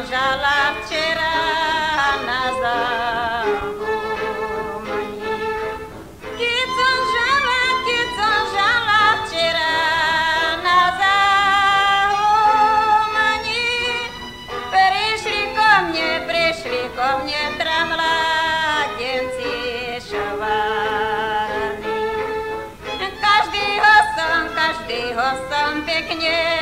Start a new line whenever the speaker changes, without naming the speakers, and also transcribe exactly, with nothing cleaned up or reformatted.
žala včera na zahumani. Keď som žala, keď som žala včera na zahumani, prišli ko mne, prišli ko mne tramladenci šovárni. Každýho som, každýho som pekne